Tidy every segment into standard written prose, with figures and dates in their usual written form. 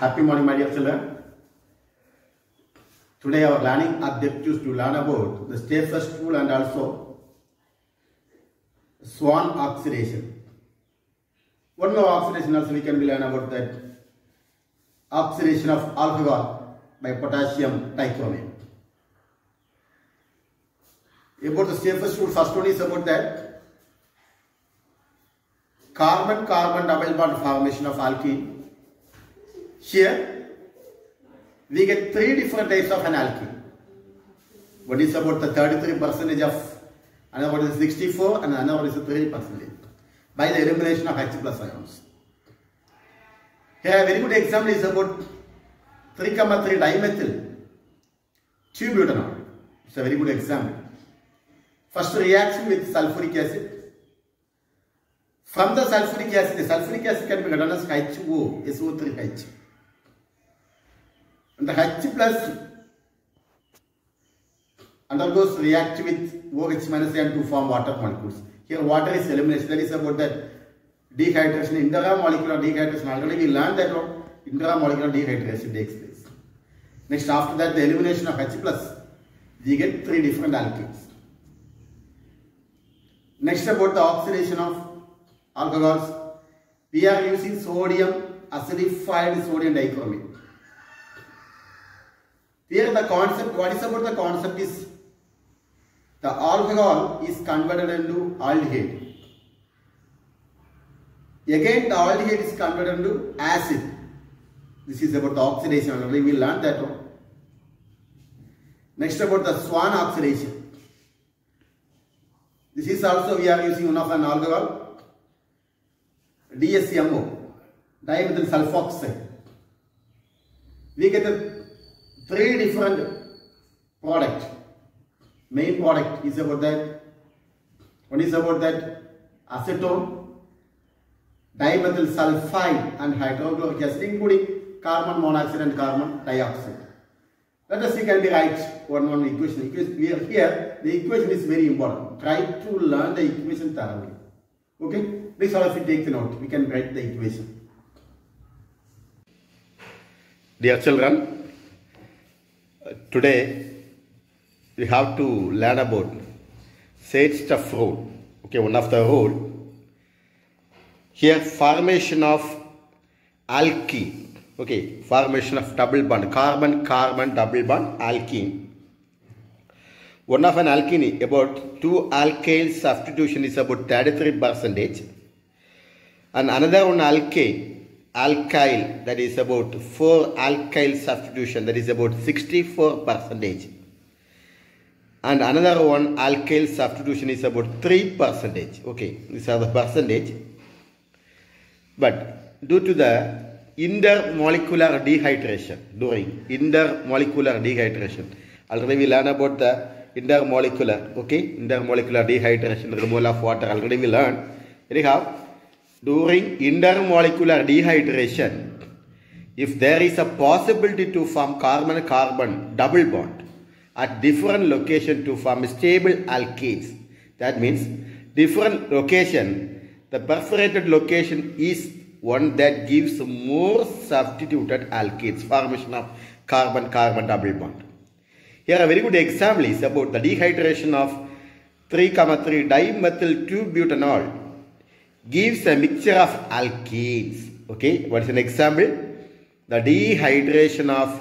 Happy morning, my dear children. Today our learning objectives to learn about the Stephen's rule and also Swan oxidation. One more oxidation also we can learn about that oxidation of alcohol by potassium dichromate. About the Stephen's rule, first one is about that carbon-carbon double bond formation of alkene. Here we get three different types of an alkene. One is about the 33% of, another one is 64 and another one is 3% by the elimination of H plus ions. Here a very good example is about 3,3 dimethyl 2-butanol. It's a very good example. First reaction with sulfuric acid. From the sulfuric acid can be written as HO, SO3H. And the H plus undergoes react with OH minus and to form water molecules. Here water is eliminated. That is about that dehydration, intramolecular dehydration. Already we learned that intramolecular dehydration takes place. Next, after that, the elimination of H plus, we get three different alkenes. Next, about the oxidation of alcohols, we are using sodium acidified sodium dichromate. Here the concept, what is about the concept is the alcohol is converted into aldehyde. Again the aldehyde is converted into acid. This is about the oxidation. Already we learned that one. Next about the Swan oxidation. This is also we are using one of an alcohol, DSMO, dimethyl sulfoxide. We get the three different products. Main product is about that. One is about that acetone, dimethyl sulfide and hydrochloric acid, including carbon monoxide and carbon dioxide. Let us see, can be write one equation. Here the equation is very important. Try to learn the equation thoroughly. Okay? Please all of you take the note. We can write the equation. Dear children, today we have to learn about Sage-Stuff rule. Okay, one of the rule. Here formation of alkene. Okay, formation of double bond, carbon-carbon double bond alkene. One of an alkene, about two alkyl substitution is about 33%. And another one alkyl, that is about 4 alkyl substitution, that is about 64%. And another one alkyl substitution is about 3%. Okay, these are the percentage. But due to the intermolecular dehydration, already we learned about the intermolecular, okay, intermolecular dehydration, removal of water, already we learned. Anyhow, during intermolecular dehydration, if there is a possibility to form carbon-carbon double bond at different location to form stable alkenes, that means different location, the perforated location is one that gives more substituted alkenes, formation of carbon-carbon double bond. Here a very good example is about the dehydration of 3,3 dimethyl 2-butanol gives a mixture of alkenes. Okay, what is an example? The dehydration of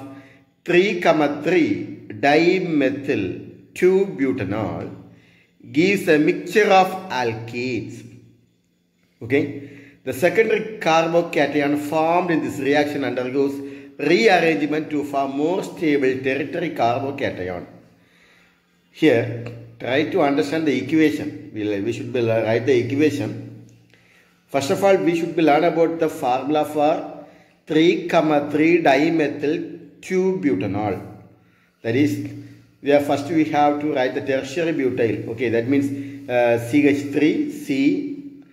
3,3 dimethyl 2-butanol gives a mixture of alkenes. Okay. The secondary carbocation formed in this reaction undergoes rearrangement to form more stable tertiary carbocation. Here, try to understand the equation. We should write the equation. First of all, we should learn about the formula for 3,3 dimethyl 2-butanol. That is, first we have to write the tertiary butyl. Okay, that means CH3,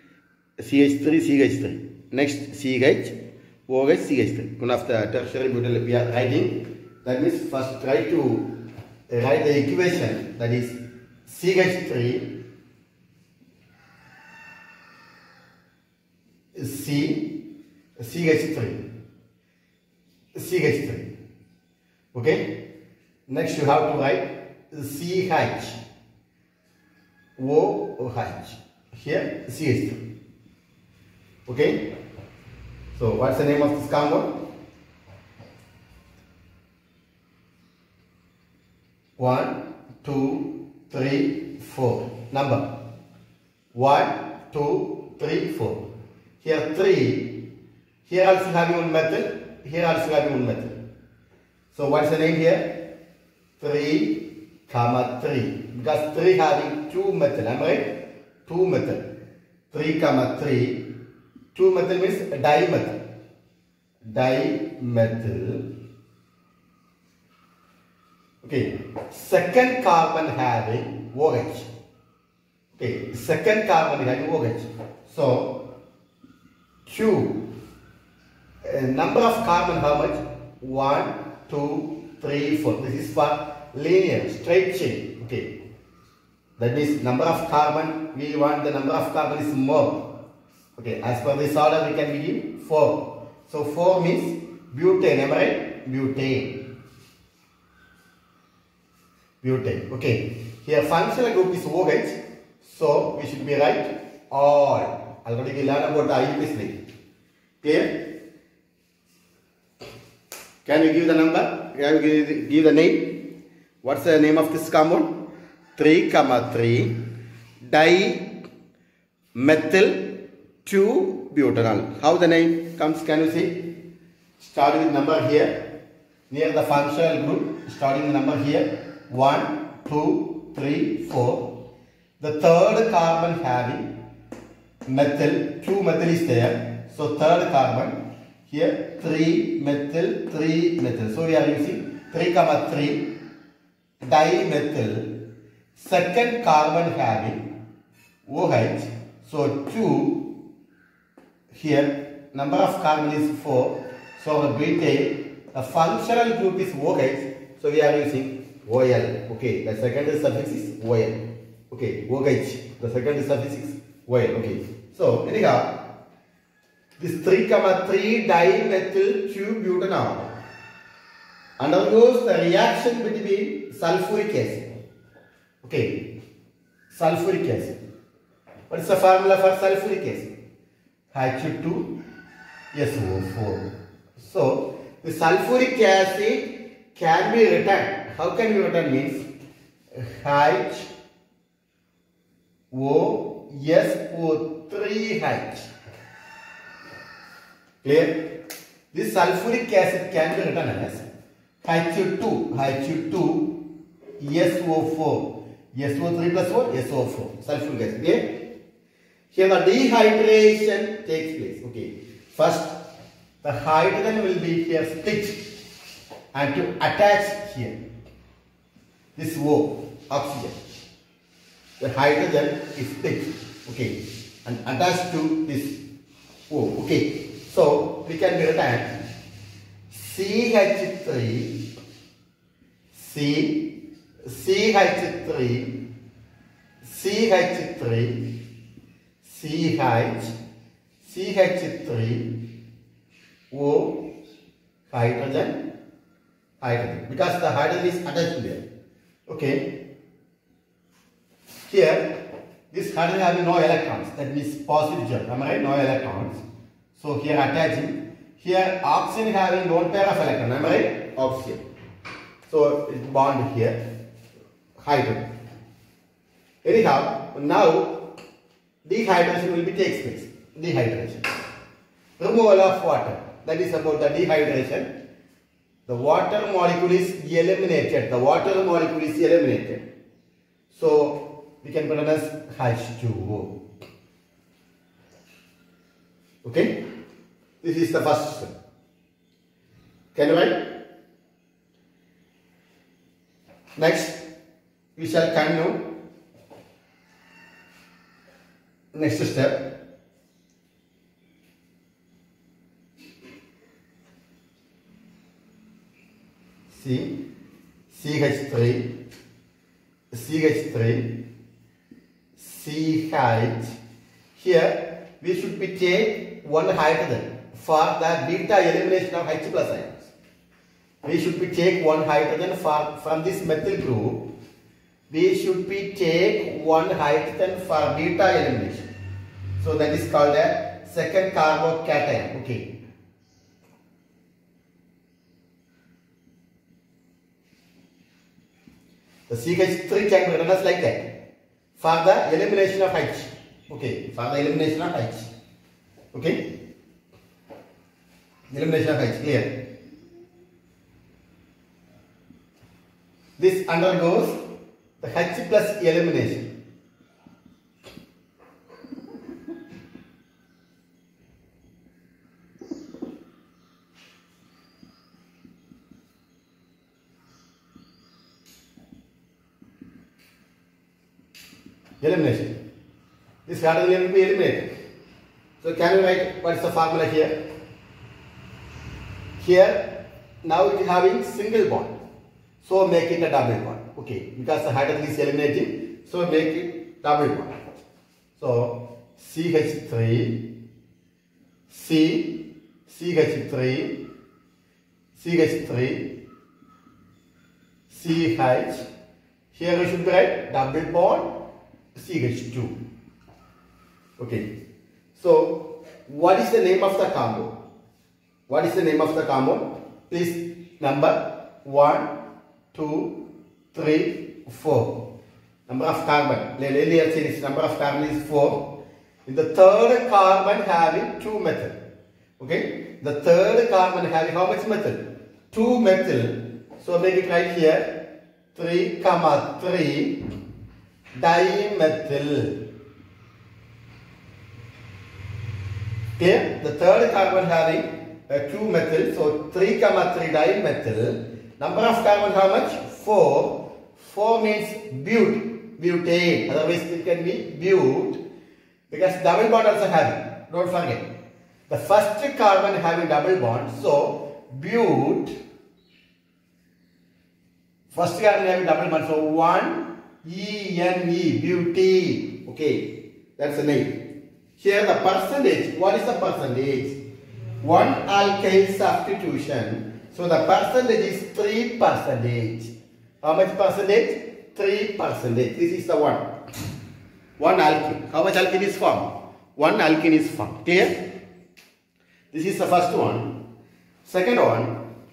CH3. Next CH, OH, CH3. One of the tertiary butyl we are writing. That means first try to write the equation. That is CH3 CH3 CH3. Okay. Next you have to write CH. OH. Here CH3. Okay. So what's the name of this compound? 1, 2, 3, 4. Number 1, 2, 3, 4. Here 3. Here also having one metal. Here also having one metal. So what's the name here? 3, 3. Because 3 having 2 metal. Am I right? 2 metal. 3, 3. 2 metal means dimethyl. Dimethyl. Okay. Second carbon having OH. Okay. Second carbon having OH. So Q. Number of carbon how much? 1, 2, 3, 4. This is for linear, straight chain. Okay. That means number of carbon, we want the number of carbon is more. Okay. As per this order, we can begin 4. So 4 means butane. Am I right? Butane. Butane. Okay. Here functional group is OH. So we should be right all. Already we learned about the IUPAC name. Clear? Can you give the number? Can you give the name? What's the name of this compound? 3, 3 dimethyl 2-butanol. How the name comes? Can you see? Start with number here. Near the functional group. Starting the number here. 1, 2, 3, 4. The third carbon having methyl. 2 methyl is there. So third carbon. Here 3 methyl, 3 methyl. So we are using 3, 3 dimethyl. Second carbon having OH. So 2. Here number of carbon is 4. So the butane, the functional group is OH. So we are using OL. Okay. The second suffix is OL. Okay. OH. The second suffix is OL. Okay. So anyhow. This 3, 3 dimethyl 2-butanol undergoes the reaction between sulfuric acid. Okay, sulfuric acid. What is the formula for sulfuric acid? H2SO4. So the sulfuric acid can be written. How can you written means HOSO3H. Clear? This sulfuric acid can be written as H2SO4. SO3 plus 4, SO4. Sulfuric acid. Okay? Here the dehydration takes place. Okay. First, the hydrogen will be here stitched and to attach here. This O, oxygen. The hydrogen is stitched. Okay. And attached to this O. Okay. So we can write CH3, CH3, CH3, CH, CH3, O, hydrogen, hydrogen. Because the hydrogen is attached there. Okay. Here, this hydrogen having no electrons. That means positive charge. Am I right? No electrons. So here attaching. Here oxygen having one pair of electrons. Am I right? Oxygen. So it's bond here. Hydrogen. Anyhow, now dehydration will be takes place. Dehydration. Removal of water. That is about the dehydration. The water molecule is eliminated. The water molecule is eliminated. So we can put it as H2O. Okay? This is the first step. Can you write? Next, we shall continue. Next step. C, CH3, CH3, CH. Here we should be take one hydrogen for the beta elimination of H plus ions. we should be take one hydrogen from this methyl group. We should be take one hydrogen for beta elimination. So that is called a second carbocation. Okay. The CH3 can be written as like that for the elimination of H. Okay, for the elimination of H. Okay, elimination of H. Clear. This undergoes the H plus elimination. Elimination. This hydrogen will be eliminated. So can you write what is the formula here? Here now it is having single bond. So make it a double bond. Okay, because the hydrogen is eliminating, so make it double bond. So CH3, C, CH3, CH3, CH. Here we should write double bond CH2. Okay. So what is the name of the compound? What is the name of the compound? Please number 1, 2, 3, 4. Number of carbon. Earlier series number of carbon is 4. In the third carbon having 2 methyl. Okay. The third carbon having how much methyl? 2 methyl. So make it right here. 3, 3 dimethyl. Here the third carbon having 2 methyl. So 3, 3 dimethyl. Number of carbon how much? 4. 4 means butane. Otherwise it can be but. Because double bond also having. Don't forget. The first carbon having double bond. So but. First carbon having double bond. So 1 ENE. Butane. Okay. That's the name. Here the percentage. What is the percentage? 1 alkyl substitution. So the percentage is 3%. How much percentage? 3%. This is the one. 1 alkene. How much alkene is formed? 1 alkene is formed. Clear? This is the first one. Second one.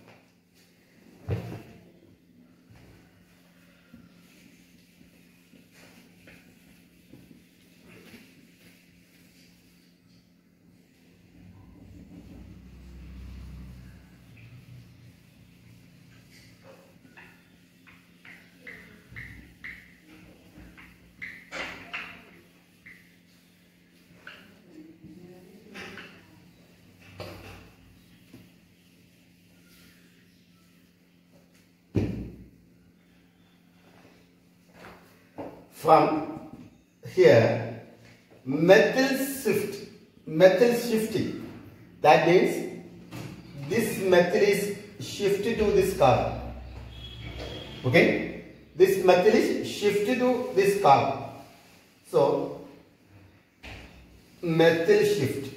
From here, methyl shifting. That means this methyl is shifted to this carbon. Okay? This methyl is shifted to this carbon. So, methyl shift.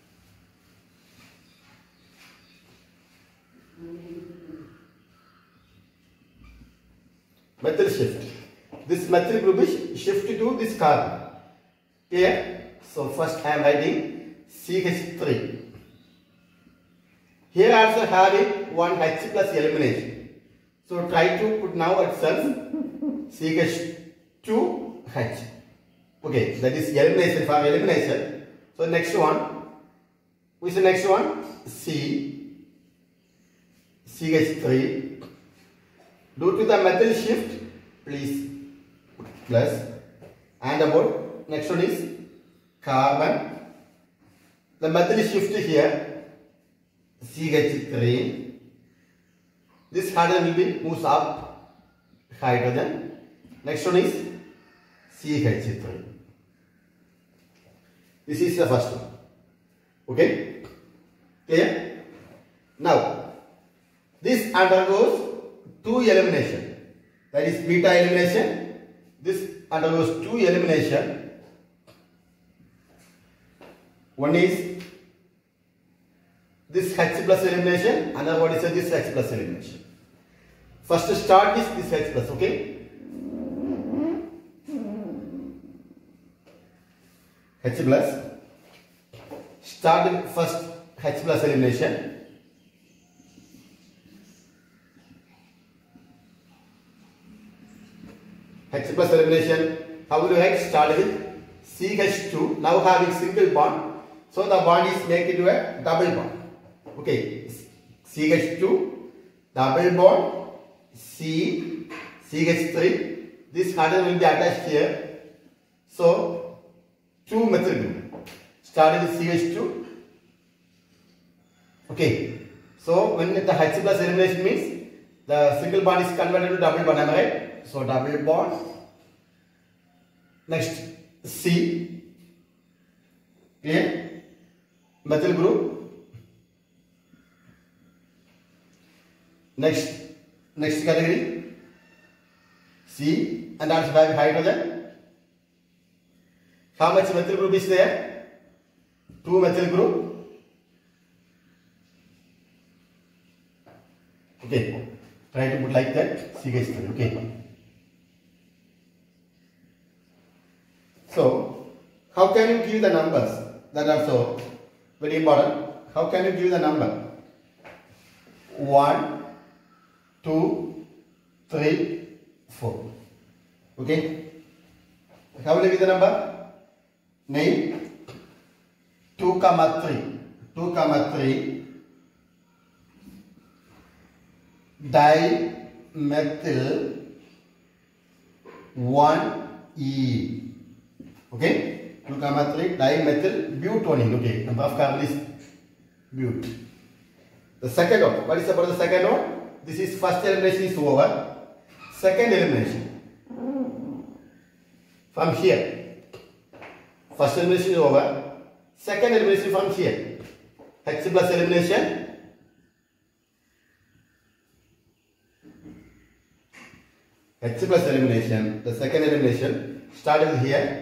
Methyl shift. This methyl group is shifted to this carbon. Here, so first I am writing CH3. Here also having one H plus elimination. So try to put now itself CH2H. Okay, that is elimination for elimination. So next one, which is the next one? CH3. Due to the methyl shift, please plus, and about next one is carbon. The methyl is shifted here, CH3. This hydrogen will be moves up hydrogen. Next one is CH3. This is the first one. Okay, clear? Now this undergoes 2 elimination. That is beta elimination. This undergoes 2 elimination. One is this H plus elimination, another one is this H plus elimination. First start is this H plus, okay? H plus. Start with first H plus elimination. H plus elimination. How will you write? Start with CH2. Now having single bond. So the bond is made into a double bond. Okay. CH2, double bond, CH3. This hydrogen will be attached here. So, 2 methyl group. Starting with CH2. Okay. So, when the H plus elimination means the single bond is converted to double bond, am I right? So, double bond. Next, C. Clear? Methyl group. Next category. C. And also have hydrogen. How much methyl group is there? 2 methyl group. Okay. Try to put like that. CH3. Okay. So, how can you give the numbers? That also very important. How can you give the number? 1, 2, 3, 4. Okay. How will you give the number? Name 2, 3. 2, 3. Dimethyl 1E. Okay. 2, 3 dimethyl butone. Okay. Number of carbon is but. The second one. What is about the second one? This is first elimination is over. Second elimination. From here. First elimination is over. Second elimination from here. H plus elimination. H plus elimination. The second elimination started here.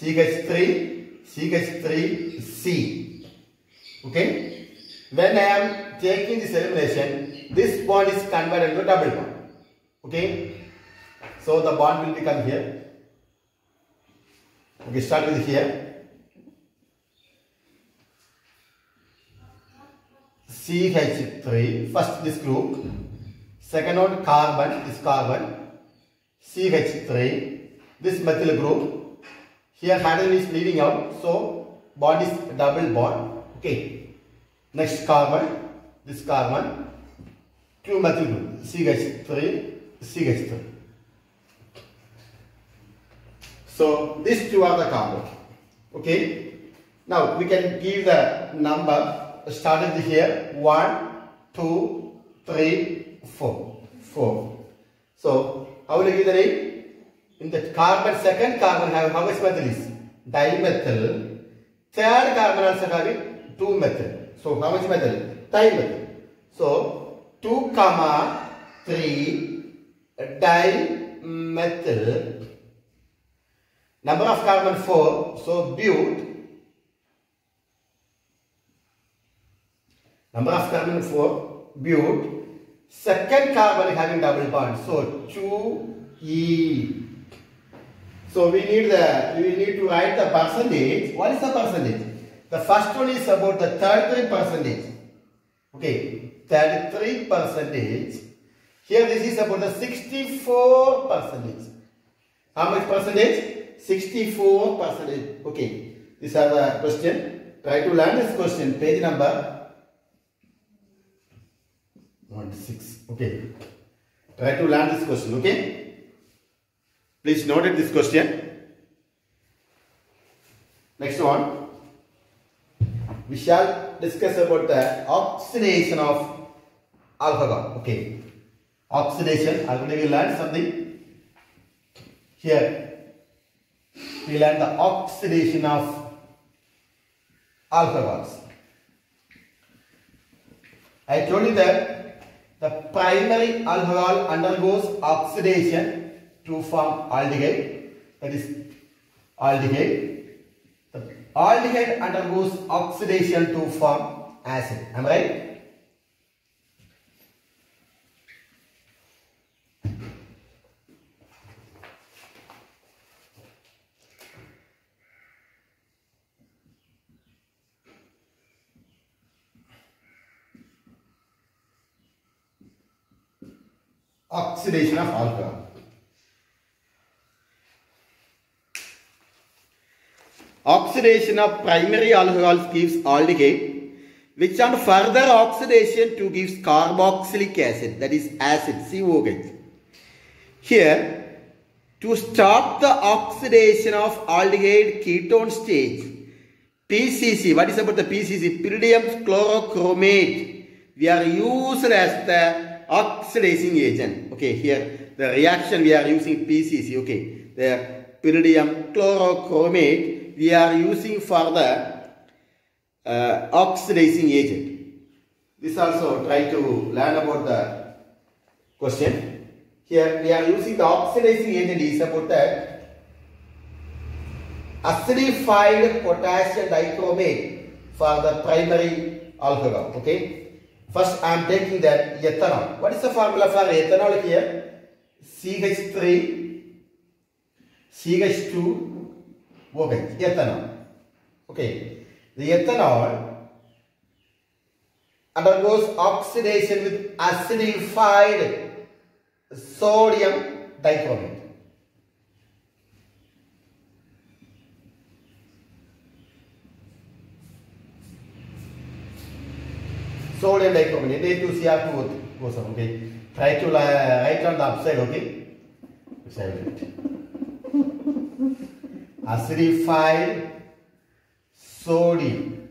CH3C. Okay. When I am taking this elimination, this bond is converted into double bond. Okay. So the bond will become here. Okay, start with here. CH3. First this group. Second one carbon. This carbon. CH3. This methyl group. Here hydrogen is leaving out, so bond is double bond. Okay. Next carbon, this carbon, 2 methyl group, CH3. So these two are the carbon. Okay. Now we can give the number started here 1, 2, 3, 4. 4. So how will you give the name? In the carbon, second carbon have how much methyl is? Dimethyl. Third carbon also having 2 methyl. So how much methyl? Dimethyl. So 2, 3 dimethyl. Number of carbon 4. So but. Number of carbon 4. But. Second carbon having double bond. So 2E. So we need to write the percentage. What is the percentage? The first one is about the 33%. Okay, 33%. Here this is about the 64%. How much percentage? 64%. Okay, these are the question. Try to learn this question. Page number 16. Okay. Try to learn this question. Okay. Please note this question. Next one. We shall discuss about the oxidation of alcohol. Okay. Oxidation. Already we learned something. Here. We learned the oxidation of alcohols. I told you that the primary alcohol undergoes oxidation to form aldehyde, that is aldehyde. The aldehyde undergoes oxidation to form acid. Am I right? Oxidation of alcohol. Oxidation of primary alcohols gives aldehyde, which on further oxidation to gives carboxylic acid, that is acid, COH. Here, to stop the oxidation of aldehyde ketone stage, PCC, what is about the PCC? Pyridium chlorochromate, we are used as the oxidizing agent. Okay, here the reaction we are using PCC, okay, the pyridium chlorochromate we are using for the oxidizing agent. This also try to learn about the question. Here we are using the oxidizing agent is about the acidified potassium dichromate for the primary alcohol. Okay. First I am taking that ethanol. What is the formula for ethanol here? CH3, CH2, OH, ethanol. Okay. The ethanol undergoes oxidation with acidified sodium dichromate. Sodium dichromate, Na2Cr2 goes on, okay. Try to write on the upside, okay. Acidified sodium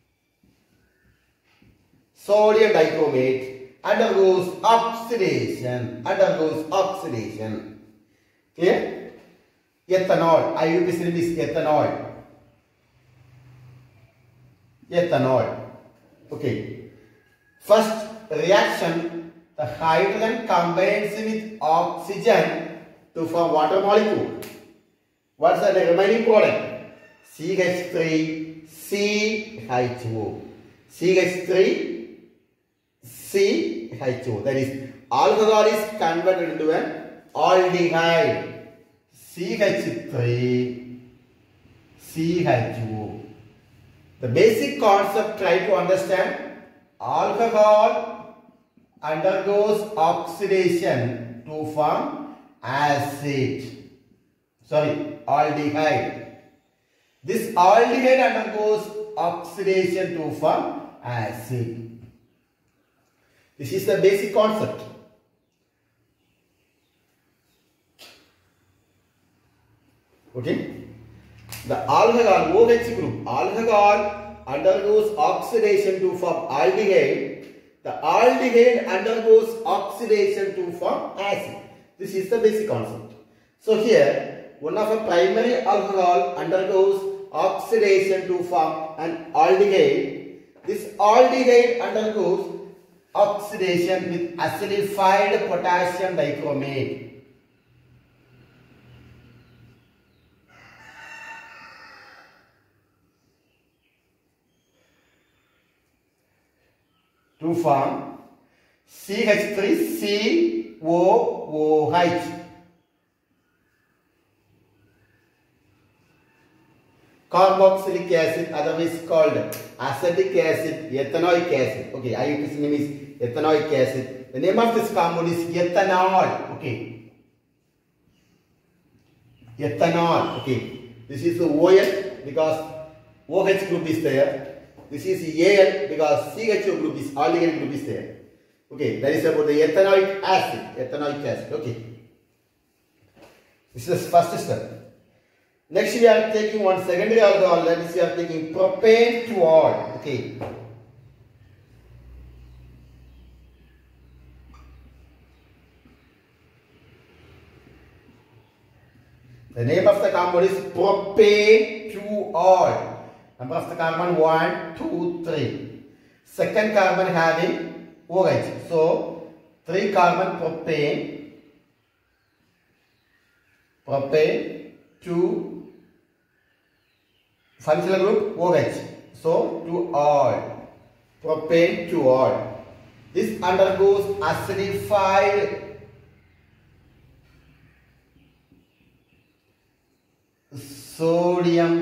dichromate undergoes oxidation. Clear? Ethanol, IUPAC name is ethanol. Okay. First reaction, the hydrogen combines with oxygen to form water molecule. What's the remaining product? CH3, CH2. CH3, CH2. That is, alcohol is converted into an aldehyde. CH3, CH2. The basic concept try to understand. Alcohol undergoes oxidation to form acid. Sorry, aldehyde. This aldehyde undergoes oxidation to form acid. This is the basic concept. Okay. The alcohol, OH group, alcohol undergoes oxidation to form aldehyde. The aldehyde undergoes oxidation to form acid. This is the basic concept. So here, one of a primary alcohol undergoes oxidation to form an aldehyde. This aldehyde undergoes oxidation with acidified potassium dichromate. To form CH3COOH. Carboxylic acid, otherwise called acetic acid, ethanoic acid. Okay, IUPAC name is ethanoic acid. The name of this compound is ethanol. Okay. Ethanol. Okay. This is the OL because OH group is there. This is Al because CHO group is aldehyde group is there. Okay, that is about the ethanoic acid. Okay. This is the first step. Next we are taking one secondary alcohol, that is we are taking propane to all. Okay. The name of the compound is propane to all. Number of the carbon 1, 2, 3. Second carbon having OH. So 3 carbon propane, 2 functional group OH. So to all. propane to oil. This undergoes acidified sodium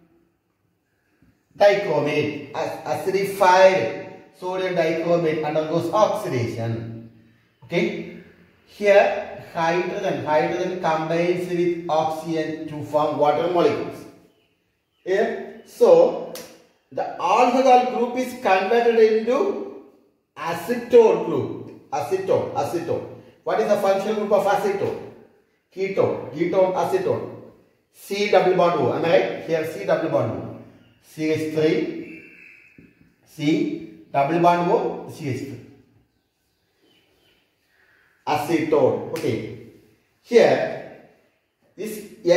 dichromate. Acidified sodium dichromate undergoes oxidation. Okay. Here hydrogen combines with oxygen to form water molecules. Here, so the alcohol group is converted into acetone group. Acetone. What is the functional group of acetone? Ketone, acetone. C double bond O. Am I right? Here C double bond O. CH3. C double bond O. CH3. Acetone. Okay. Here, this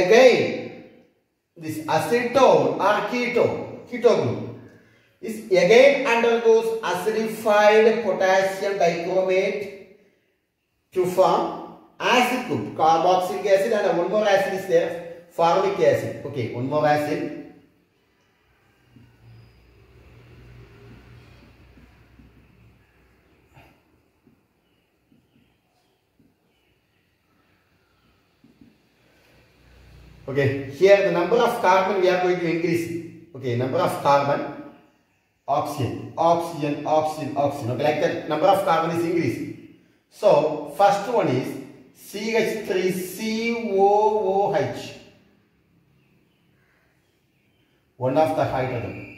acetone or ketone group, this again undergoes acidified potassium dichromate to form acid group, carboxylic acid, and one more acid is there, formic acid. Okay, one more acid. Okay, here the number of carbon we are going to increase. Okay, number of carbon, oxygen. Okay, like that number of carbon is increasing. So first one is CH3COOH, one of the hydrogen.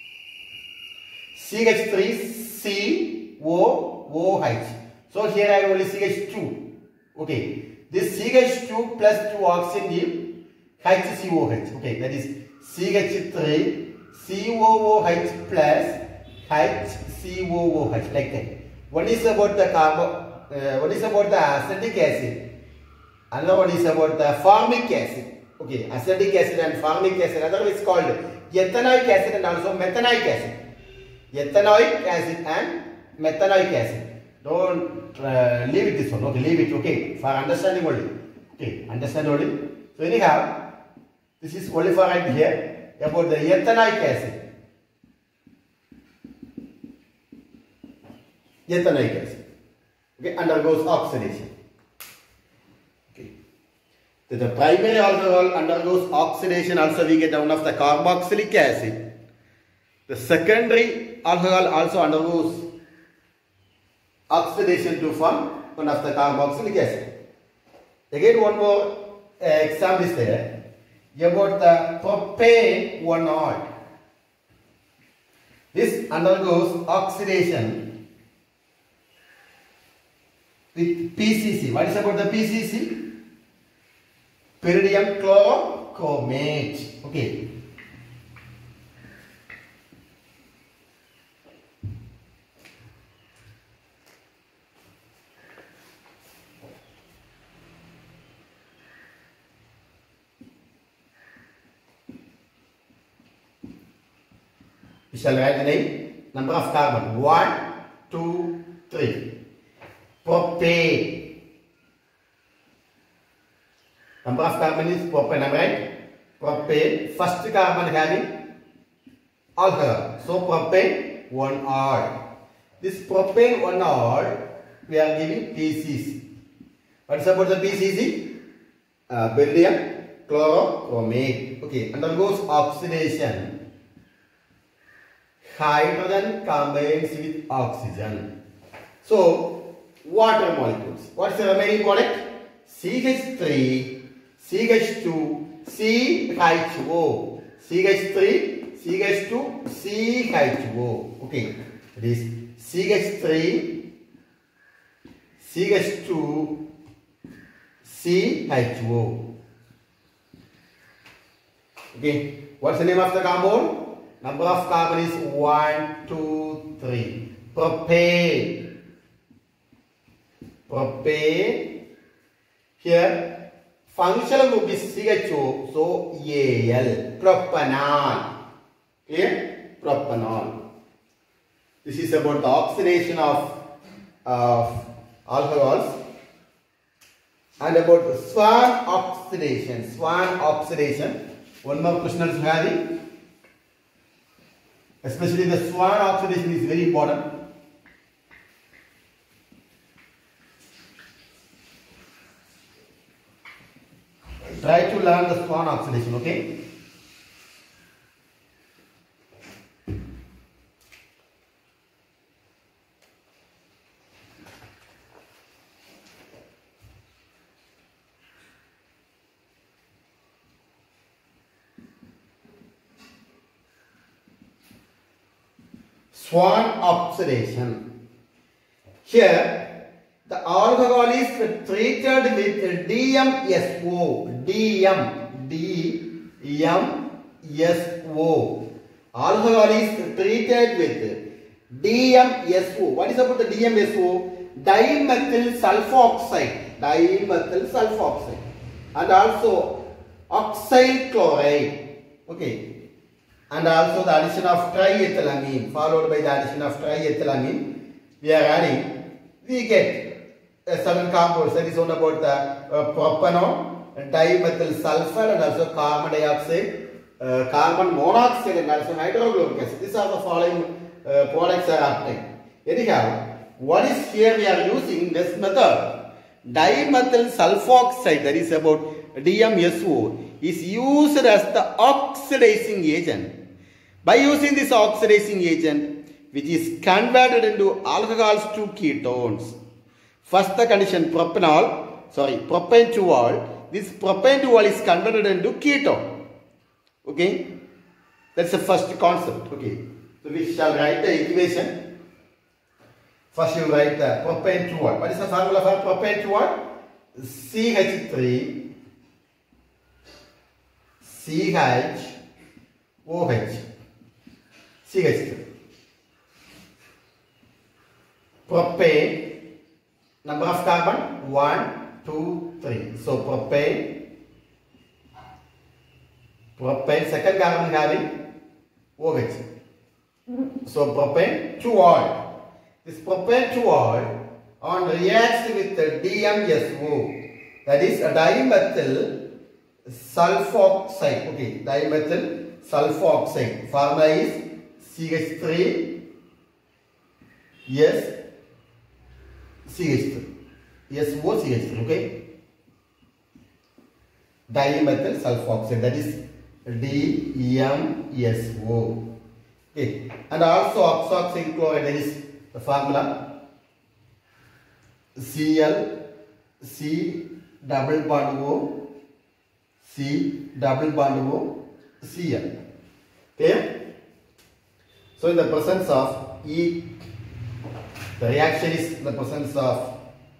CH3COOH. So here I have only CH2. Okay, this CH2 plus 2 oxygen give HCOH. Okay, that is CH3COOH plus HCOOH, like that. One is about the one is about the acetic acid. Another one is about the formic acid. Okay, acetic acid and formic acid. Another is called ethanoic acid and also methanoic acid. Ethanoic acid and methanoic acid. Don't leave it this one. Okay, leave it. Okay, for understanding only. Okay, understand only. So anyhow, this is only for right here about the ethanoic acid. Ethanoic acid. Okay, undergoes oxidation. Okay. So the primary alcohol undergoes oxidation. Also, we get one of the carboxylic acid. The secondary alcohol also undergoes oxidation to form one of the carboxylic acid. Again, one more example is there about the propane 1-ol. This undergoes oxidation with PCC. What is about the PCC? Pyridium chlorochromate. Okay. We shall write the name, number of carbon, 1, 2, 3. Propane. Number of carbon is propane, am I right? Propane, first carbon having alcohol. So propane 1-ol. This propane 1-ol, we are giving PCC. What's about the PCC? Pyridium chlorochromate. Okay, undergoes oxidation. Hydrogen combines with oxygen. So, water molecules. What is the remaining product? CH3, CH2, CHO. CH3, CH2, CHO. Okay. It is CH3, CH2, CHO. Okay. What's the name of the compound? Number of carbon is 1, 2, 3. Propane. Propane. Here, functional group is CHO, so Al. Propanol. Clear? Propanol. This is about the oxidation of alcohols. And about the Swan oxidation. Swan oxidation. One more question is having. Especially the Swan oxidation is very important. Try to learn the Swan oxidation, okay? Swan oxidation. Here, the alcohol is treated with DMSO. DMSO. Alcohol is treated with DMSO. What is about the DMSO? Dimethyl sulfoxide. Dimethyl sulfoxide. And also oxyl chloride. Okay. And also the addition of triethylamine, followed by the addition of triethylamine, we are adding, we get 7 compounds. That is one about the propanol, dimethyl sulfur, and also carbon dioxide, carbon monoxide, and also hydrochloric acid. These are the following products are obtained. Anyhow, what is here we are using this method? Dimethyl sulfoxide, that is about DMSO, is used as the oxidizing agent. By using this oxidizing agent, which is converted into alcohols to ketones. First the condition propane to all. This propane to all is converted into ketone. Okay, that's the first concept. Okay, so we shall write the equation. First you write the propane to all. What is the formula for propane to all? CH3 CHOH. CH3. Propane, number of carbon 1, 2, 3. So propane, second carbon having OH. So propane to all. This propane to all reacts with the DMSO, that is a dimethyl sulfoxide. Okay, dimethyl sulfoxide. Formula is CH3 CH3 SOCH3. Okay, dimethyl sulfoxide, that is DMSO. Okay, and also oxoxyl chloride, that is the formula Cl C double bond O C double bond O Cl. Okay. So in the presence of E, the reaction is in the presence of,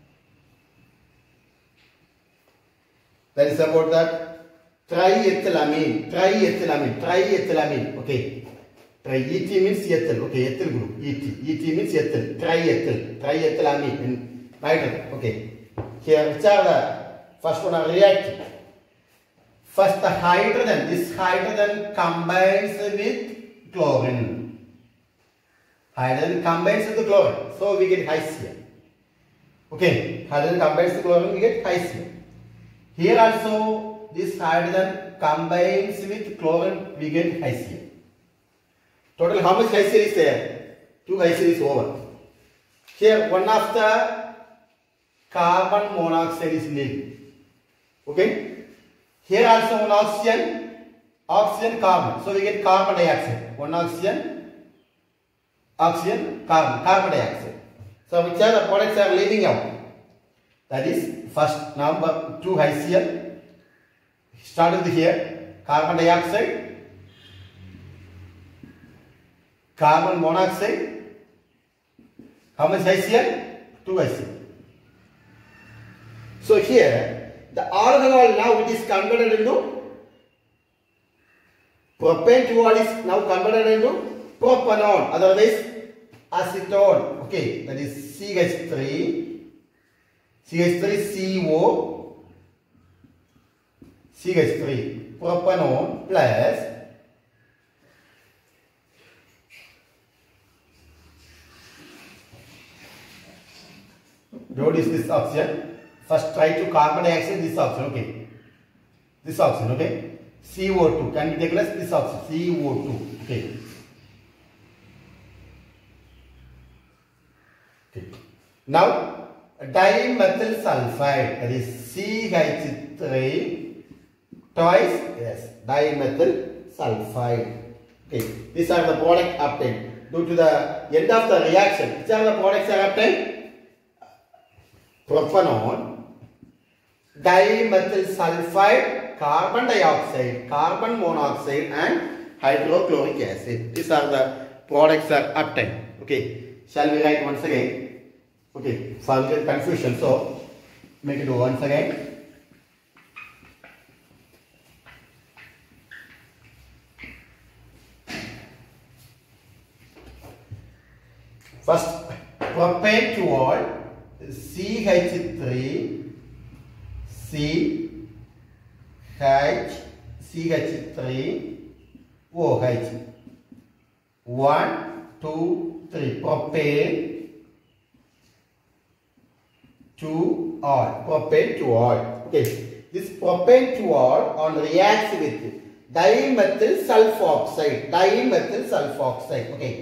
that is about that triethylamine. Okay, ET means ethyl. Okay, ethyl group. ET means ethyl. Triethylamine in nitrogen. Okay, here which are the first one are reacting. First the hydrogen. This hydrogen combines with chlorine. Hydrogen combines with the chlorine, so we get HCl. Okay, hydrogen combines with chlorine, we get HCl. Here also, this hydrogen combines with chlorine, we get HCl. Total, how much HCl is there? 2 HCl is over. Here, one of the carbon monoxide is nil. Okay. Here also one oxygen, carbon. So we get carbon dioxide. One oxygen, carbon dioxide. So which are the products are leaving out? That is first number 2 HCl. Start with here, carbon dioxide, carbon monoxide. How much HCl? 2 HCl. So here the alcohol now it is converted into propane to all is now converted into propanol, otherwise acetone. Okay, that is CH3CO CH3 propanol plus what is this oxygen? First try to carbon dioxide this oxygen. Okay, this oxygen. Okay, CO2 can be taken as this oxygen CO2. Okay, Now dimethyl sulfide, that is CH3 twice, yes, dimethyl sulfide. Okay, these are the product obtained. Due to the end of the reaction, which are the products are obtained? Propanol, dimethyl sulfide, carbon dioxide, carbon monoxide and hydrochloric acid. These are the products are obtained. Okay, shall we write once again? Okay, for confusion, so make it once again. First, propanol, CH3 CH3OH. 1, 2, 3. Propane to all. Propane to all. Okay. This propane to all on reacts with dimethyl sulfoxide. Dimethyl sulfoxide. Okay.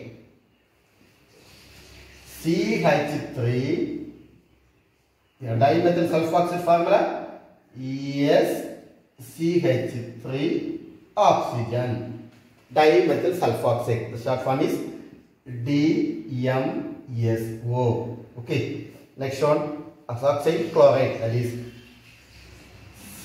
CH3. Yeah, dimethyl sulfoxide formula. Yes. CH3 oxygen. Dimethyl sulfoxide. The short form is DMSO. Okay. Next one, oxide chloride, that is C.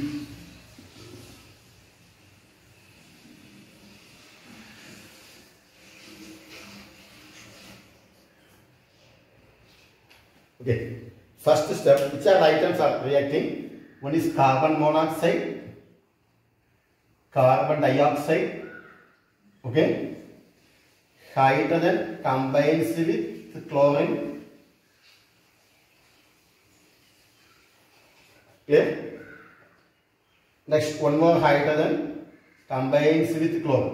Okay. First step, which are items are reacting? One is carbon monoxide, carbon dioxide. Okay. Hydrogen combines with chlorine. Clear? Next, one more hydrogen combines with chlorine.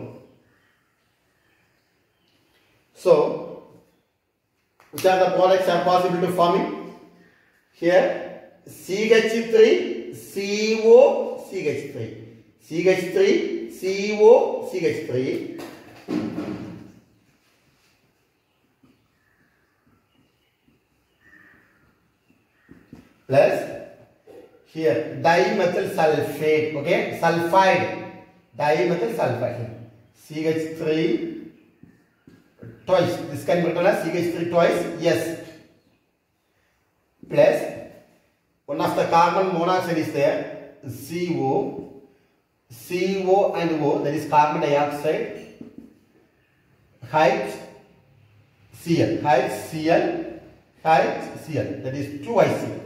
So, which are the products are possible to forming? Here, CH3, CO, CH3. CH3, CO, CH3. Plus here dimethyl sulfate, okay, sulfide, dimethyl sulfide, CH3 twice, this can be written as CH3 twice, yes, plus one of the carbon monoxide is there, CO and O, that is carbon dioxide, HCl, that is 2ICl.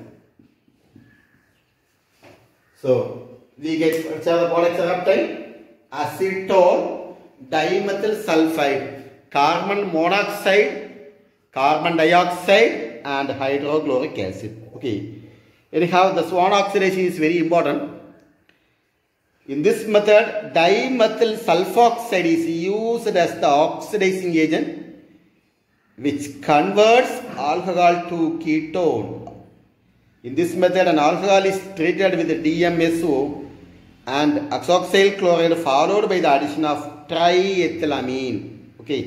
So, we get which are the products are obtained? Acetone, dimethyl sulfide, carbon monoxide, carbon dioxide and hydrochloric acid. Okay. Anyhow, the Swan oxidation is very important. In this method, dimethyl sulfoxide is used as the oxidizing agent which converts alcohol to ketone. In this method, an alcohol is treated with DMSO and oxoxyl chloride followed by the addition of triethylamine. Okay.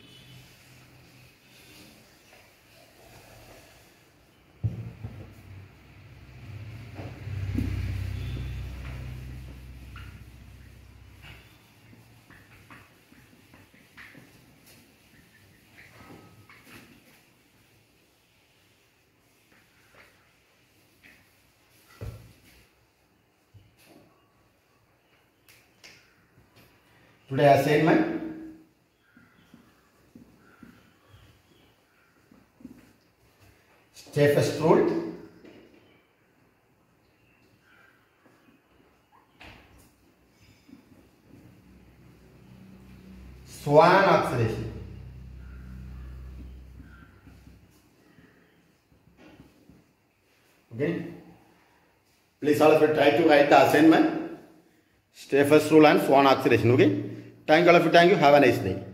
Today assignment, Stephen's rule, Swan oxidation. Okay. Please all of you try to write the assignment, Stephen's rule and Swan oxidation. Okay. Thank you all of you. Thank you. Have a nice day.